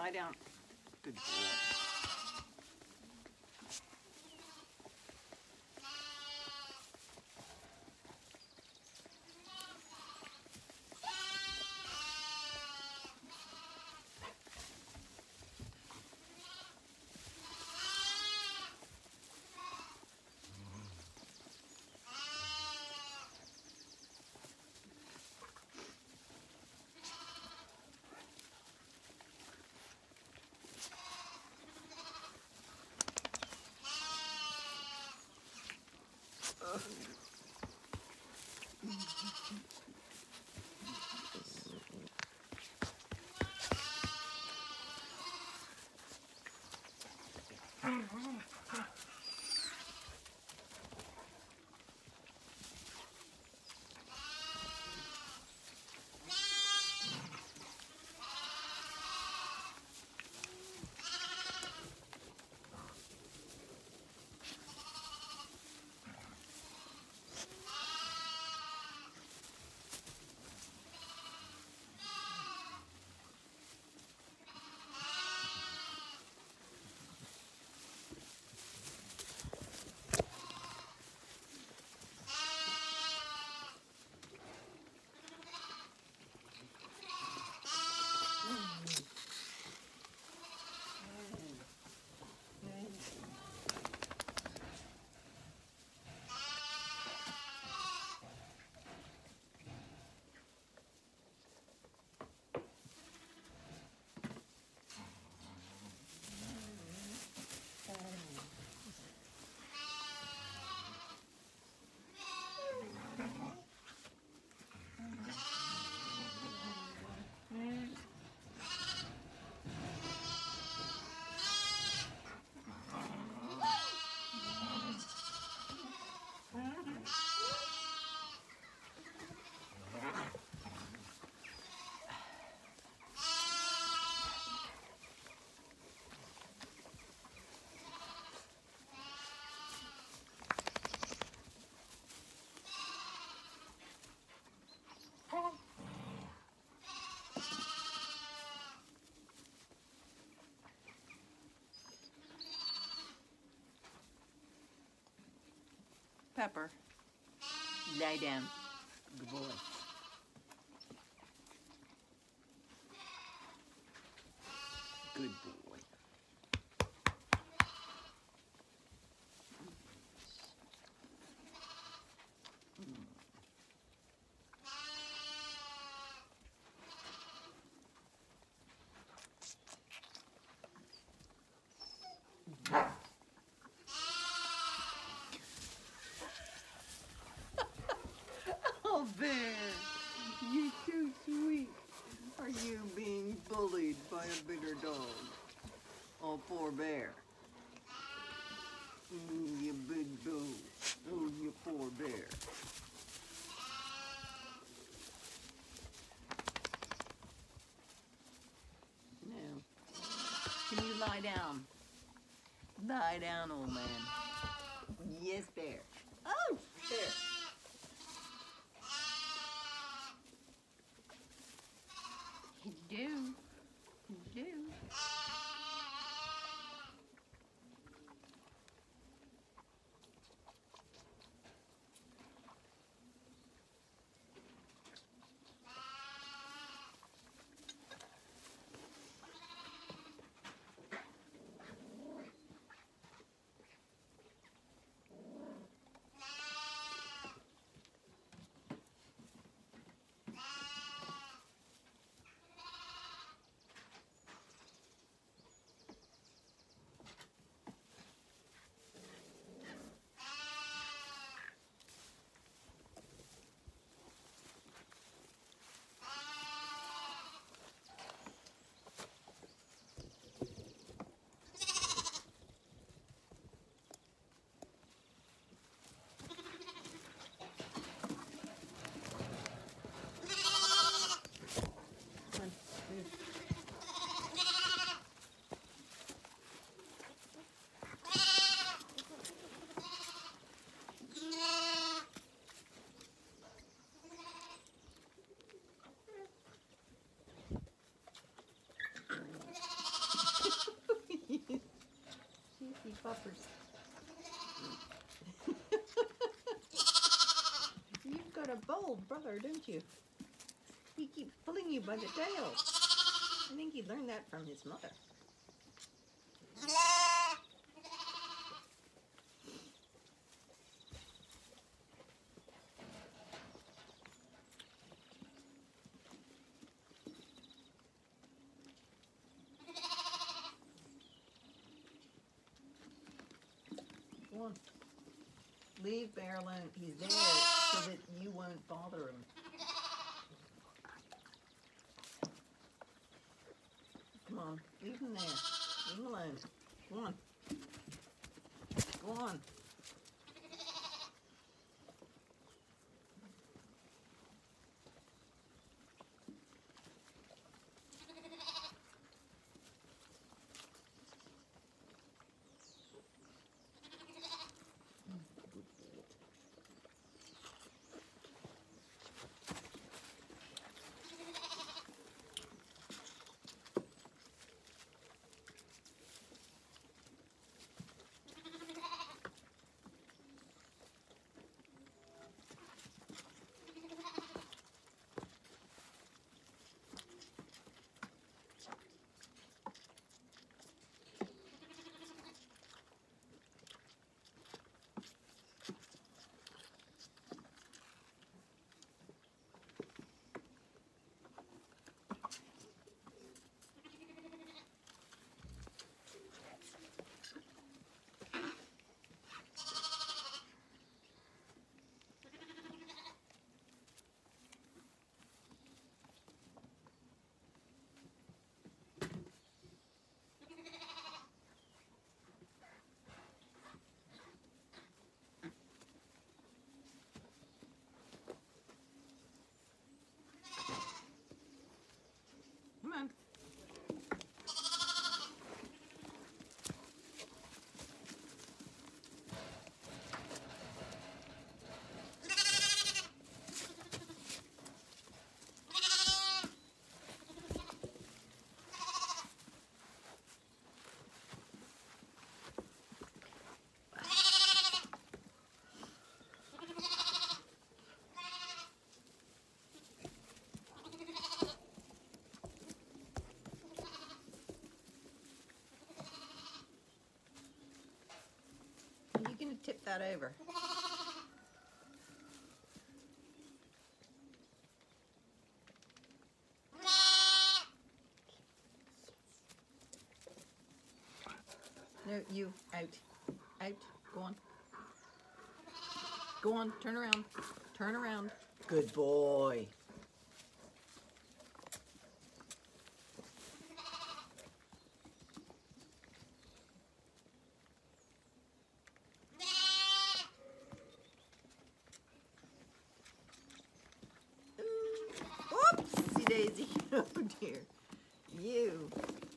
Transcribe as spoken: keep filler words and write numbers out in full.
lie down. Good boy. Pepper, lie down. Good boy. Good boy. Oh, Bear, you're too sweet. Are you being bullied by a bigger dog? Oh, poor Bear. Mm, you big dog. Oh, you poor Bear. Now, can you lie down? Lie down, old man. Yes, Bear. Oh, Bear. You do. You do. buffers. You've got a bold brother, don't you? He keeps pulling you by the tail. I think he learned that from his mother. Go on. Leave Bear alone. He's there so that you won't bother him. Come on, leave him there. Leave him alone. Go on. Go on. Come on. You're going to tip that over. No, you. Out. Out. Go on. Go on. Turn around. Turn around. Good boy. Oopsie daisy. Oh dear. You.